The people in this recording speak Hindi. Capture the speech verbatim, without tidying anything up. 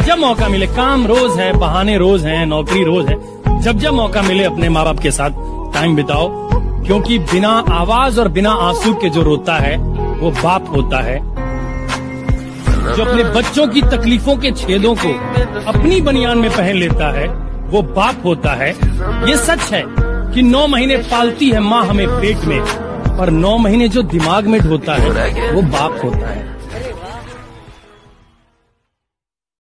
जब जब मौका मिले, काम रोज है, बहाने रोज हैं, नौकरी रोज है, जब जब मौका मिले अपने माँ बाप के साथ टाइम बिताओ, क्योंकि बिना आवाज और बिना आंसू के जो रोता है वो बाप होता है। जो अपने बच्चों की तकलीफों के छेदों को अपनी बनियान में पहन लेता है वो बाप होता है। ये सच है कि नौ महीने पालती है माँ हमें पेट में, पर नौ महीने जो दिमाग में ढोता है वो बाप होता है।